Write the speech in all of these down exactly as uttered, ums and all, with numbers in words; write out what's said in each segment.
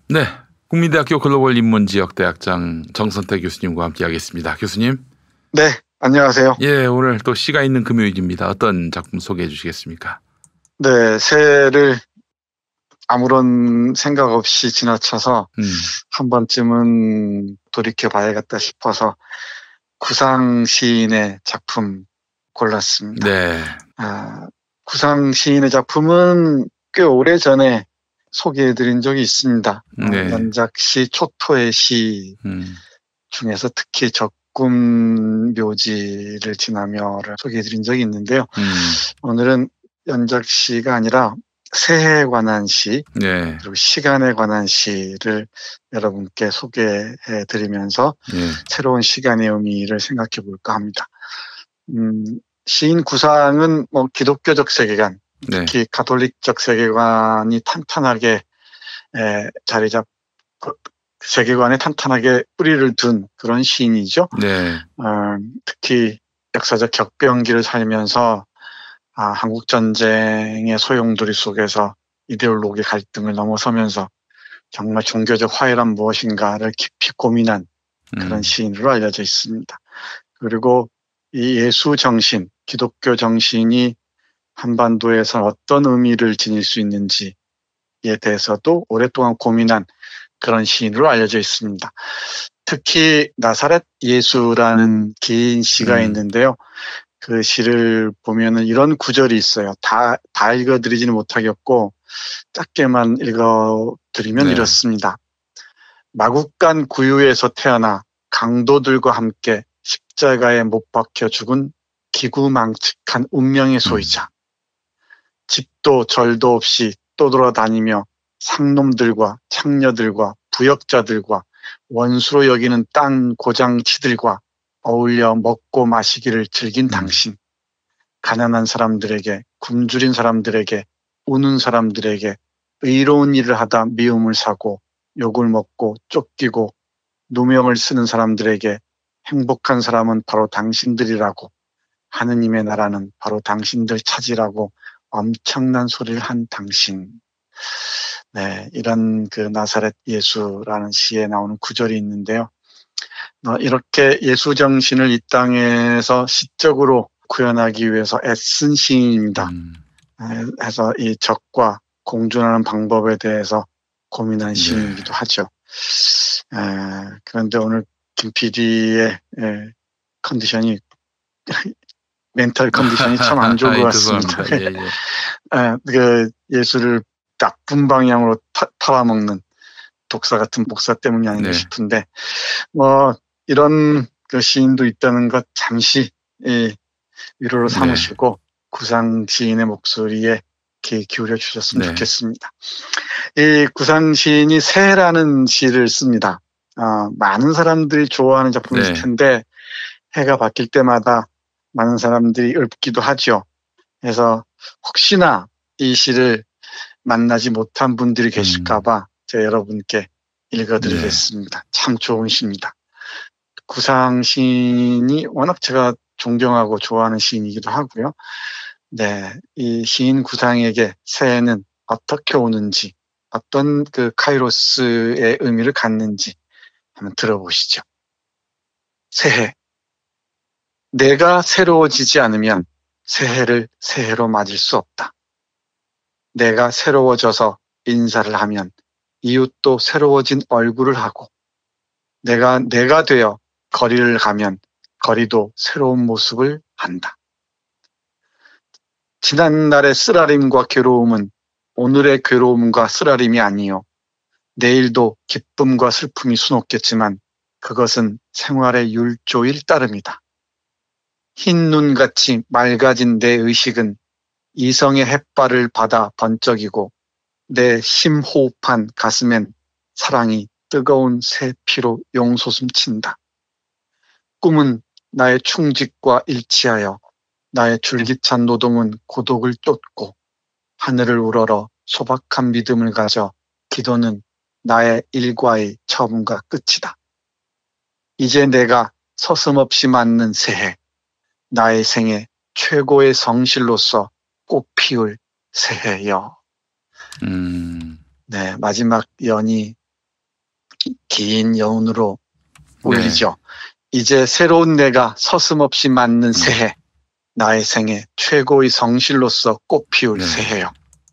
네, 국민대학교 글로벌 인문지역대학장 정선태 교수님과 함께하겠습니다. 교수님. 네, 안녕하세요. 예, 오늘 또 시가 있는 금요일입니다. 어떤 작품 소개해 주시겠습니까? 네, 새해를 아무런 생각 없이 지나쳐서 음. 한 번쯤은 돌이켜봐야겠다 싶어서 구상 시인의 작품 골랐습니다. 네. 아, 구상 시인의 작품은 꽤 오래전에 소개해드린 적이 있습니다. 네. 어, 연작시 초토의 시 음. 중에서 특히 적금 묘지를 지나며를 소개해드린 적이 있는데요. 음. 오늘은 연작시가 아니라 새해에 관한 시, 네. 그리고 시간에 관한 시를 여러분께 소개해드리면서 네. 새로운 시간의 의미를 생각해 볼까 합니다. 음, 시인 구상은 뭐 기독교적 세계관, 특히 네. 가톨릭적 세계관이 탄탄하게 에, 자리 잡고 세계관에 탄탄하게 뿌리를 둔 그런 시인이죠. 네. 어, 특히 역사적 격변기를 살면서 아, 한국 전쟁의 소용돌이 속에서 이데올로기 갈등을 넘어서면서 정말 종교적 화해란 무엇인가를 깊이 고민한 그런 음. 시인으로 알려져 있습니다. 그리고 이 예수 정신, 기독교 정신이 한반도에서 어떤 의미를 지닐 수 있는지에 대해서도 오랫동안 고민한 그런 시인으로 알려져 있습니다. 특히 나사렛 예수라는 긴 시가 음. 있는데요. 그 시를 보면은 이런 구절이 있어요. 다, 다 읽어드리지는 못하겠고, 짧게만 읽어드리면 네. 이렇습니다. 마국간 구유에서 태어나 강도들과 함께 십자가에 못 박혀 죽은 기구망측한 운명의 소유자. 집도 절도 없이 떠돌아다니며 상놈들과 창녀들과 부역자들과 원수로 여기는 땅 고장치들과 어울려 먹고 마시기를 즐긴 당신. 가난한 사람들에게, 굶주린 사람들에게, 우는 사람들에게 의로운 일을 하다 미움을 사고 욕을 먹고 쫓기고 누명을 쓰는 사람들에게 행복한 사람은 바로 당신들이라고, 하느님의 나라는 바로 당신들 차지라고 엄청난 소리를 한 당신. 네, 이런 그 나사렛 예수라는 시에 나오는 구절이 있는데요. 어, 이렇게 예수 정신을 이 땅에서 시적으로 구현하기 위해서 애쓴 시인입니다. 음. 해서 이 적과 공존하는 방법에 대해서 고민한 네. 시인이기도 하죠. 에, 그런데 오늘 김 피디의 컨디션이 멘탈 컨디션이 참 안 좋은 것 같습니다. 예, 예. 에, 그 예수를 나쁜 방향으로 타, 팔아먹는 독사 같은 목사 때문이 아닌가 네. 싶은데, 뭐 이런 그 시인도 있다는 것 잠시 이, 위로로 삼으시고 네. 구상 시인의 목소리에 귀 기울여 주셨으면 네. 좋겠습니다. 이 구상 시인이 새해라는 시를 씁니다. 어, 많은 사람들이 좋아하는 작품일 네. 텐데 해가 바뀔 때마다 많은 사람들이 읊기도 하죠. 그래서 혹시나 이 시를 만나지 못한 분들이 계실까 봐 제가 여러분께 읽어드리겠습니다. 네. 참 좋은 시입니다. 구상 시인이 워낙 제가 존경하고 좋아하는 시인이기도 하고요. 네, 이 시인 구상에게 새해는 어떻게 오는지, 어떤 그 카이로스의 의미를 갖는지 한번 들어보시죠. 새해. 내가 새로워지지 않으면 새해를 새해로 맞을 수 없다. 내가 새로워져서 인사를 하면 이웃도 새로워진 얼굴을 하고, 내가 내가 되어 거리를 가면 거리도 새로운 모습을 한다. 지난날의 쓰라림과 괴로움은 오늘의 괴로움과 쓰라림이 아니요. 내일도 기쁨과 슬픔이 수놓겠지만 그것은 생활의 율조일 따름이다. 흰 눈같이 맑아진 내 의식은 이성의 햇발을 받아 번쩍이고 내 심호흡한 가슴엔 사랑이 뜨거운 새 피로 용솟음친다. 꿈은 나의 충직과 일치하여 나의 줄기찬 노동은 고독을 쫓고 하늘을 우러러 소박한 믿음을 가져 기도는 나의 일과의 처음과 끝이다. 이제 내가 서슴없이 맞는 새해, 나의 생애 최고의 성실로서 꽃 피울 새해여. 음. 네, 마지막 연이 긴 여운으로 울리죠. 네. 이제 새로운 내가 서슴없이 맞는 새해, 음. 나의 생애 최고의 성실로서 꽃피울 네. 새해요.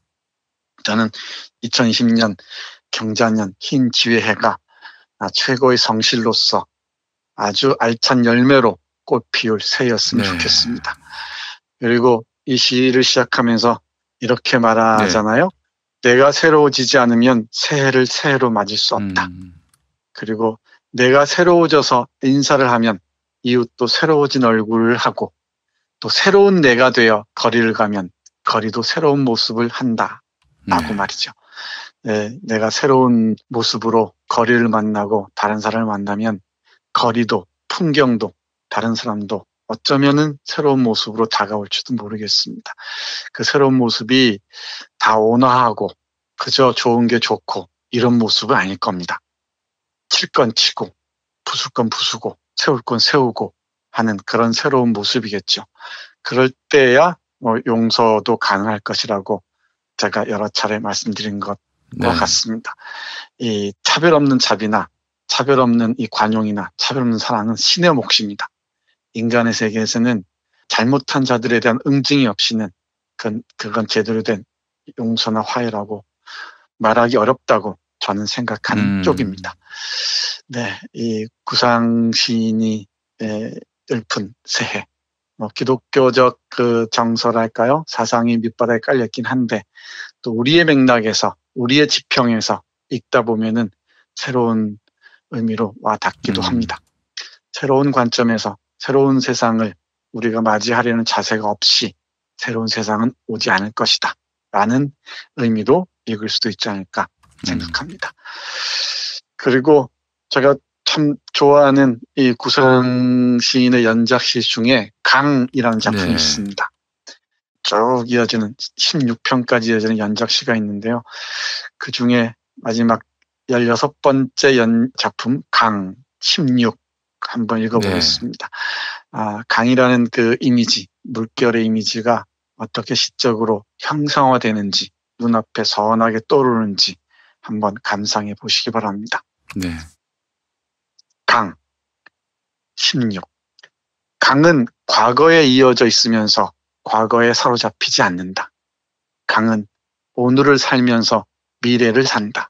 저는 이천이십 년 경자년 흰 지혜해가 최고의 성실로서 아주 알찬 열매로 꽃피울 새였으면 네. 좋겠습니다. 그리고 이 시를 시작하면서 이렇게 말하잖아요. 네. 내가 새로워지지 않으면 새해를 새해로 맞을 수 없다. 음. 그리고 내가 새로워져서 인사를 하면 이웃도 새로워진 얼굴을 하고 또 새로운 내가 되어 거리를 가면 거리도 새로운 모습을 한다. 라고 네. 말이죠. 네, 내가 새로운 모습으로 거리를 만나고 다른 사람을 만나면 거리도 풍경도 다른 사람도 어쩌면은 새로운 모습으로 다가올지도 모르겠습니다. 그 새로운 모습이 다 온화하고 그저 좋은 게 좋고 이런 모습은 아닐 겁니다. 칠 건 치고 부술 건 부수고 세울 건 세우고 하는 그런 새로운 모습이겠죠. 그럴 때야 뭐 용서도 가능할 것이라고 제가 여러 차례 말씀드린 것과 네. 같습니다. 이 차별 없는 자비나 차별 없는 이 관용이나 차별 없는 사랑은 신의 몫입니다. 인간의 세계에서는 잘못한 자들에 대한 응징이 없이는 그건, 그건 제대로 된 용서나 화해라고 말하기 어렵다고 저는 생각하는 음. 쪽입니다. 네, 이 구상 시인이 읊은 새해, 뭐 기독교적 그 정서랄까요? 사상이 밑바닥에 깔렸긴 한데 또 우리의 맥락에서 우리의 지평에서 읽다 보면은 새로운 의미로 와 닿기도 음. 합니다. 새로운 관점에서 새로운 세상을 우리가 맞이하려는 자세가 없이 새로운 세상은 오지 않을 것이다 라는 의미로 읽을 수도 있지 않을까 생각합니다. 음. 그리고 제가 참 좋아하는 이 구상 시인의 연작시 중에 강이라는 작품이 네. 있습니다. 쭉 이어지는 십육 편까지 이어지는 연작시가 있는데요. 그 중에 마지막 열여섯 번째 연 작품 강 십육 한번 읽어보겠습니다. 네. 아, 강이라는 그 이미지, 물결의 이미지가 어떻게 시적으로 형상화되는지 눈앞에 선하게 떠오르는지 한번 감상해 보시기 바랍니다. 네. 강 십육. 강은 과거에 이어져 있으면서 과거에 사로잡히지 않는다. 강은 오늘을 살면서 미래를 산다.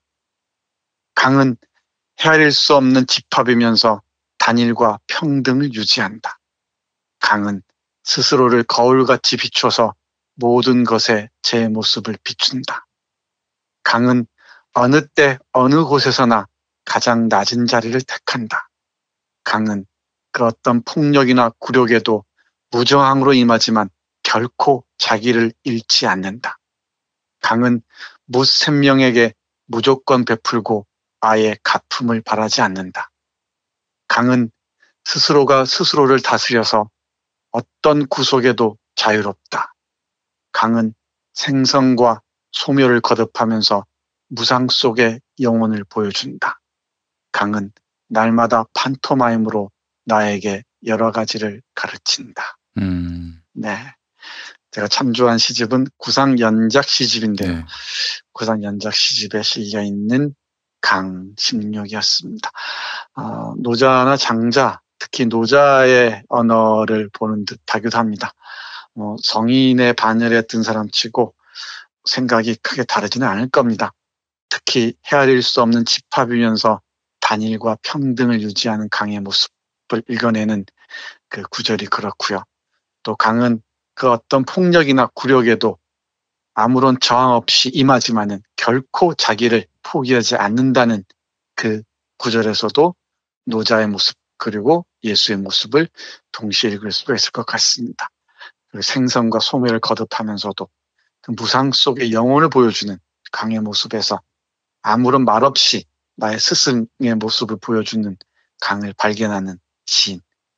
강은 헤아릴 수 없는 집합이면서 단일과 평등을 유지한다. 강은 스스로를 거울같이 비춰서 모든 것에 제 모습을 비춘다. 강은 어느 때 어느 곳에서나 가장 낮은 자리를 택한다. 강은 그 어떤 폭력이나 굴욕에도 무저항으로 임하지만 결코 자기를 잃지 않는다. 강은 무슨 명에게 무조건 베풀고 아예 갚음을 바라지 않는다. 강은 스스로가 스스로를 다스려서 어떤 구속에도 자유롭다. 강은 생성과 소멸을 거듭하면서 무상 속의 영혼을 보여준다. 강은 날마다 판토마임으로 나에게 여러 가지를 가르친다. 음. 네, 제가 참조한 시집은 구상 연작 시집인데요. 네. 구상 연작 시집에 실려 있는 강 십육이었습니다. 어, 노자나 장자, 특히 노자의 언어를 보는 듯하기도 합니다. 어, 성인의 반열에 든 사람치고 생각이 크게 다르지는 않을 겁니다. 특히 헤아릴 수 없는 집합이면서 단일과 평등을 유지하는 강의 모습을 읽어내는 그 구절이 그렇고요. 또 강은 그 어떤 폭력이나 굴욕에도 아무런 저항 없이 임하지만은 결코 자기를 포기하지 않는다는 그 구절에서도 노자의 모습 그리고 예수의 모습을 동시에 읽을 수가 있을 것 같습니다. 그리고 생선과 소멸을 거듭하면서도 그 무상 속의 영혼을 보여주는 강의 모습에서 아무런 말 없이 나의 스승의 모습을 보여주는 강을 발견하는 시인.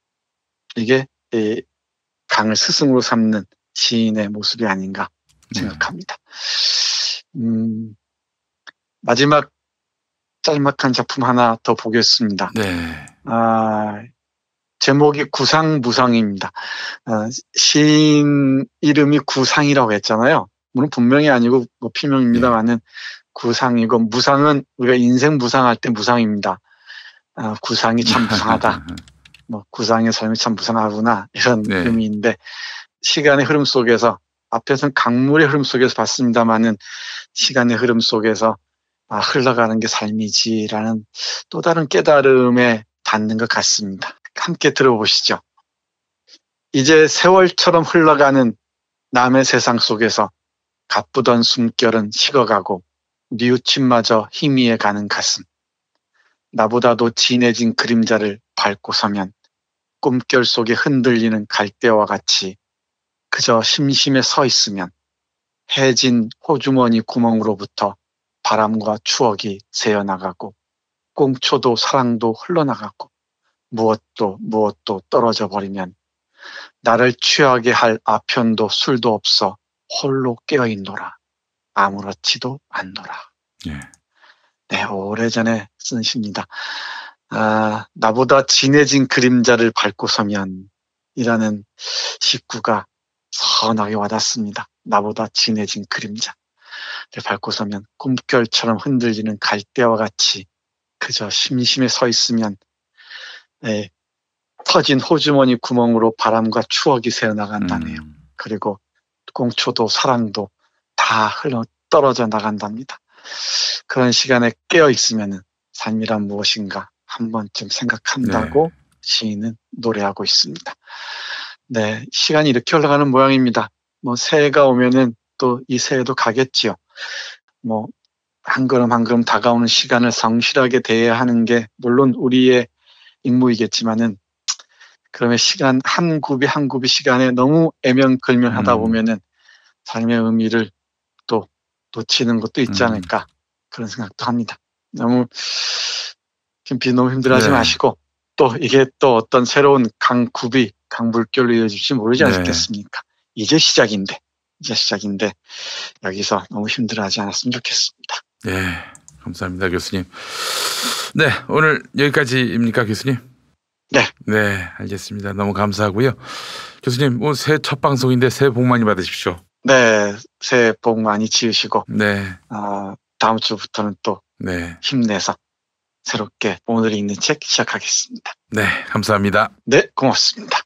이게 강을 스승으로 삼는 시인의 모습이 아닌가 생각합니다. 음, 마지막 짤막한 작품 하나 더 보겠습니다. 네. 아, 제목이 구상무상입니다. 아, 시인 이름이 구상이라고 했잖아요. 물론 분명히 아니고 뭐 피명입니다만은 구상이고 무상은 우리가 인생 무상할 때 무상입니다. 아, 구상이 참 무상하다. 뭐 구상의 삶이 참 무상하구나 이런 네. 의미인데 시간의 흐름 속에서 앞에서는 강물의 흐름 속에서 봤습니다만은 시간의 흐름 속에서 아, 흘러가는 게 삶이지라는 또 다른 깨달음에 닿는 것 같습니다. 함께 들어보시죠. 이제 세월처럼 흘러가는 남의 세상 속에서 가쁘던 숨결은 식어가고 뉘우침마저 희미해가는 가슴. 나보다도 진해진 그림자를 밟고 서면 꿈결 속에 흔들리는 갈대와 같이 그저 심심해 서 있으면 해진 호주머니 구멍으로부터 바람과 추억이 새어나가고 꽁초도 사랑도 흘러나가고 무엇도 무엇도 떨어져 버리면 나를 취하게 할 아편도 술도 없어 홀로 깨어있노라. 아무렇지도 않노라. 예. 네, 오래전에 쓴 시입니다. 아, 나보다 진해진 그림자를 밟고 서면 이라는 식구가 선하게 와닿습니다. 나보다 진해진 그림자를 밟고 서면 꿈결처럼 흔들리는 갈대와 같이 그저 심심해 서 있으면 네, 터진 호주머니 구멍으로 바람과 추억이 새어나간다네요. 음. 그리고 꽁초도 사랑도 다 흘러 떨어져 나간답니다. 그런 시간에 깨어 있으면 삶이란 무엇인가 한 번쯤 생각한다고 네. 시인은 노래하고 있습니다. 네, 시간이 이렇게 흘러가는 모양입니다. 뭐 새해가 오면은 또 이 새해도 가겠지요. 뭐 한 걸음 한 걸음 다가오는 시간을 성실하게 대해야 하는 게 물론 우리의 임무이겠지만은 그러면 시간 한 굽이 한 굽이 시간에 너무 애면글면하다 음. 보면은 삶의 의미를 또 놓치는 것도 있지 음. 않을까 그런 생각도 합니다. 너무 비 너무 힘들어하지 네. 마시고 또 이게 또 어떤 새로운 강굽이 강물결로 이어질지 모르지 네. 않겠습니까? 이제 시작인데 이제 시작인데 여기서 너무 힘들어하지 않았으면 좋겠습니다. 네, 감사합니다, 교수님. 네, 오늘 여기까지입니까, 교수님? 네. 네, 알겠습니다. 너무 감사하고요. 교수님, 뭐 새해 첫 방송인데 새해 복 많이 받으십시오. 네, 새해 복 많이 지으시고 네, 어, 다음 주부터는 또 네, 힘내서 새롭게 오늘 읽는 책 시작하겠습니다. 네, 감사합니다. 네, 고맙습니다.